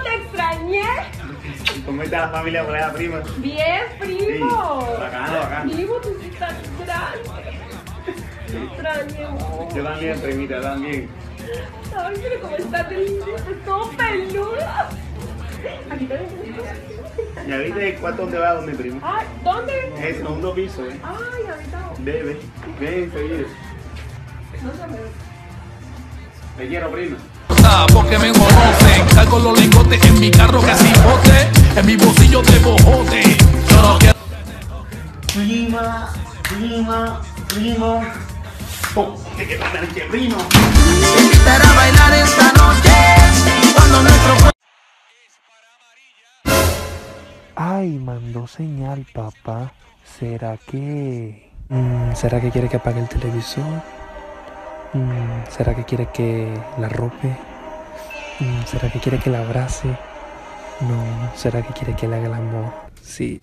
te extrañé. ¿Cómo está la familia por allá, prima? Bien, primo. Sí, bacano, bacano. Primo, tú sí estás grande. Te extrañé mucho. Yo también, primita, también. Ay, pero cómo estás lindo, todo peludo. Aquí también. ¿Ya viste el cuarto donde va donde, primo? Ay, ¿dónde? Es el segundo piso, ¿eh? Ay, ahorita. Ven, enseguida. No se me ve. Te quiero, prima. Porque me conocen, cargo los lingotes en mi carro que sin bote, en mi bolsillo de bojote. Yo no quiero. Prima. ¿Qué pasa, primo? Se invitará a bailar esta noche cuando nuestro. Ay, mandó señal, papá. ¿Será que quiere que apague el televisor? ¿Será que quiere que la rope? ¿Será que quiere que la abrace? No, ¿será que quiere que le haga el amor? Sí.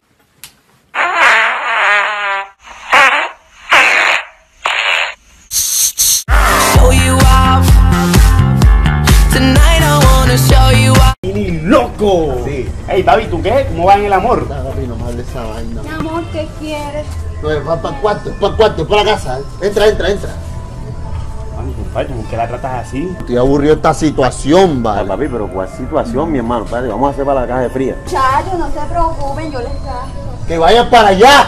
¡Ni loco! Sí. Ey, papi, ¿tú qué? ¿Cómo va en el amor? No, papi, no me hables esa vaina. Mi amor, ¿qué quieres? No, es para el cuarto, para la casa. Entra. Mami, compadre, ¿por qué la tratas así? Estoy aburrido de esta situación, Ay, vale. papi, pero ¿cuál situación, mi hermano? Espérate, vamos a hacer para la caja de fría. Chayo, no se preocupen, yo les gasto. ¡Que vayan para allá!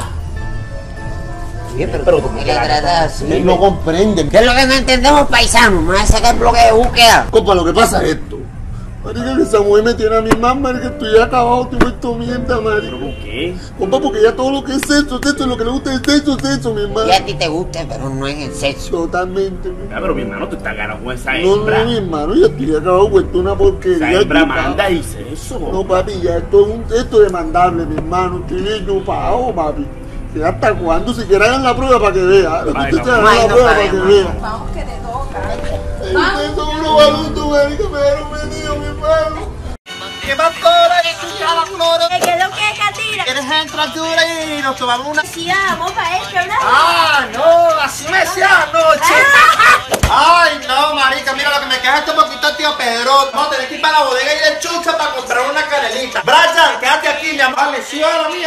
Pero tú me tratas así. Él no comprende. ¿Qué es lo que no entendemos, paisano? Me va a sacar el bloque de búsqueda. Compa, lo que pasa es esto. Marica, que esa mujer me tiene a mi mamá, marica, estoy acabado, estoy vuelto mierda, marica. ¿Por qué? Compa, porque ya todo lo que es sexo, lo que le gusta es sexo, mi hermano. Y a ti te gusta, pero no en el sexo. Totalmente, mi hermano. Ah, pero mi hermano, tú estás ganado con esa No, hembra. mi hermano, ya estoy acabado, vuelto una porquería. Esa hembra chupado. manda y dice eso. No, papi, ya esto es demandable, mi hermano. Estoy bien chupado, papi. Que ¿hasta cuándo? Si quieren hagan la prueba para que vea. Ay, Ustedes no. hagan Ay, la no, prueba padre, para que hermano. vea. Vamos, que te toca. Ustedes son unos balutos, marica, me dieron venido, mi hermano. ¿Qué más cobra? ¿Qué chuchaba, cloro? ¿Qué es lo que es, Catira? ¿Quieres entrar dura y nos tomamos una? Sí, vamos para eso, ¿verdad? ¡Ah, no! Así me decía anoche. ¡Ay, no, marica! Mira, lo que me queda este poquito, tío Pedro. Vamos a tener que ir para la bodega y de chucha para comprar una canelita. Brian, quédate aquí, mi amor. Sí, hola, mía.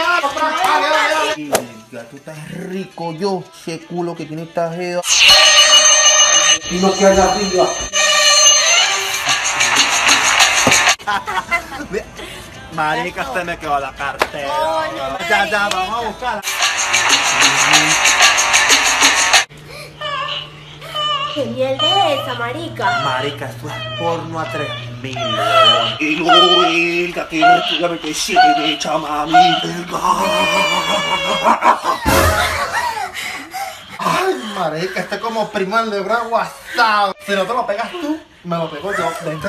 Tú estás rico, yo. Ese culo que tiene esta jeva. Y lo que hay arriba. Marica, se me quedó la cartera. Ya, vamos a buscarla. ¿Qué mierda es esa, marica? Marica, esto es porno a 3000. Y no, que aquí ya me quedé siete, chamami. Ay, marica, este es como primo del de WhatsApp. Si no te lo pegas tú, me lo pego yo. Vente.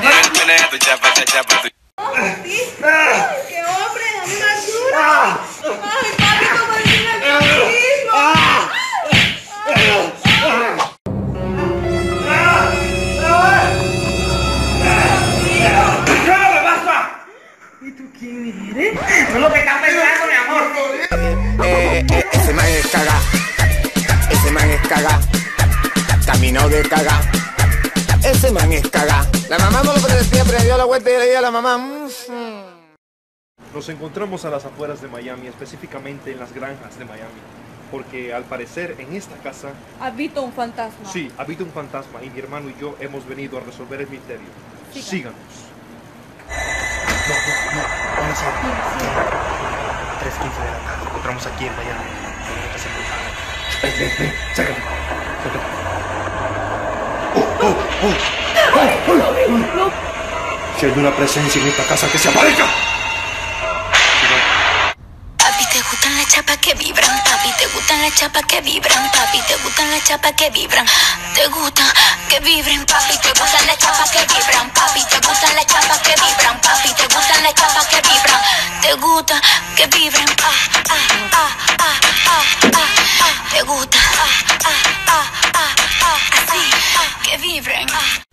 ¡Qué hombre! ¡Dame una ayuda! ¡Ay, papi, como dice el mismo! Ese man es caga. Ese man es caga. Caminó de caga. Ese man es caga. La mamá no lo pretendía, pero dio la vuelta y le dio a la mamá. Nos encontramos a las afueras de Miami, específicamente en las granjas de Miami, porque al parecer en esta casa, Habito un fantasma. sí, habita un fantasma y mi hermano y yo hemos venido a resolver el misterio. Síganos. Vamos a 3:15 de la tarde. Encontramos aquí en Miami. Ven, sácate. Si hay una presencia en esta casa, que se aparezca. Papi, te gustan las chapas que vibran. Papi, te gustan las chapas que vibran. Papi, te gustan las chapas que vibran. Te gustan que vibren. Papi, te gustan las chapas que vibran. Papi, te gustan las chapas que vibran. Papi, te gustan las chapas que vibran. Te gusta que vibren. Te gusta así que vibren.